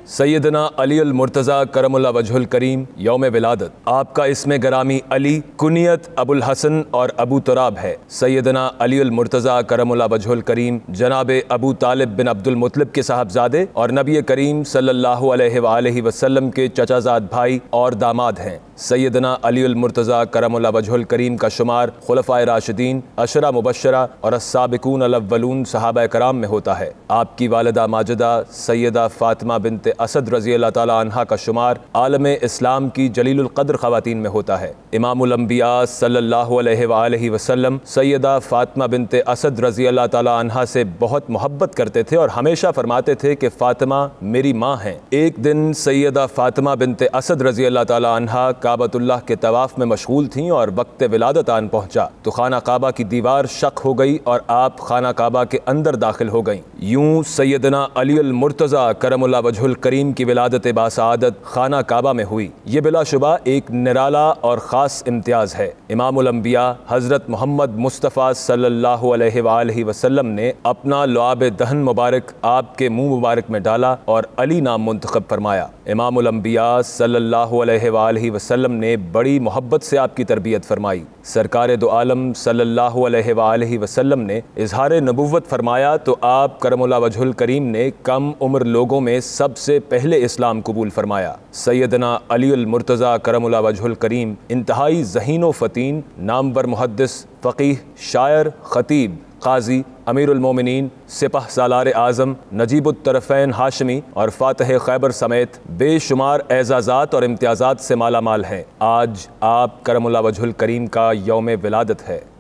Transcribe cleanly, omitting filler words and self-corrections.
सैयदना अली अल मुर्तज़ा करमुल्लाह वजहुल करीम यौम विलादत। आपका इसमें गरामी अली, कुनियत अबुल हसन और अबू तुराब है। सैयदना अली अल मुर्तज़ा करमुल्लाह वजहुल करीम जनाब अबू तालिब बिन अब्दुल मुत्तलिब के साहबजादे और नबी करीम सल्लल्लाहु अलैहि वसल्लम के चचाजाद भाई और दामाद हैं। सैयदना अली अल मुर्तज़ा करमुल्लाह वजहुल करीम का शुमार खुलफ़ाए राशिदीन, अशरा मुबश्शरा और अस्साबिकून अल अव्वलून सहाबा कराम में होता है। आपकी वालिदा माजिदा सैयदा फ़ातिमा बिन्त असद रज़ी अल्लाह ताला अन्हा का शुमार आलम इस्लाम की जलीलुल क़द्र ख़वातीन में होता है। इमामुल अंबिया सल्लल्लाहु अलैहि वसल्लम सैयदा फ़ातिमा बिन्त असद रज़ी अल्लाह ताला अन्हा से बहुत मोहब्बत करते थे और हमेशा फरमाते थे कि फ़ातिमा मेरी माँ हैं। एक दिन सैयदा फ़ातिमा बिन्त असद रज़ी अल्लाह ताला अन्हा काबतुल्लाह के तवाफ़ में मशगूल थीं और वक्त विलादत आन पहुँचा तो खाना काबा की दीवार शक हो गई और आप खाना काबा के अंदर दाखिल हो गईं। यूँ सैयदना अली अल मुर्तज़ा करमुल्लाह वजहुल करीम की विलादत बासआदत खाना काबा में हुई। ये बिलाशुबा एक निराला और ख़ास इम्तियाज़ है। इमामुल अंबिया हज़रत मोहम्मद मुस्तफ़ा सल्लल्लाहु अलैहि वसल्लम ने अपना लुआब दहन मुबारक आपके मुँह मुबारक में डाला और अली नाम मुंतखब फरमाया। इमामुल अंबिया सल्लल्लाहु अलैहि वसल्लम ने बड़ी मोहब्बत से आपकी तरबियत फरमाई। सरकार दो आलम सल्लल्लाहु अलैहि वसल्लम ने इजहार नबुव्वत फरमाया तो आप करमुल्लाह वजहुल करीम ने कम उम्र लोगों में सबसे पहले इस्लाम कबूल फरमाया। सैयदना अली अल मुर्तज़ा करमुल्लाह वजहुल करीम इंतहाई ज़हीन व फ़तीन, नामवर मुहद्दिस, फ़क़ीह, शायर, ख़तीब, क़ाज़ी, अमीरुल मोमिनीन, सिपह सालार आज़म, नजीबुत तरफ़ैन हाशमी और फ़ातिह खैबर समेत बेशुमार एज़ाज़ात और इम्तियाज़ात से माला माल हैं। आज आप करमुल्लाह वजहुल करीम का यौम विलादत है।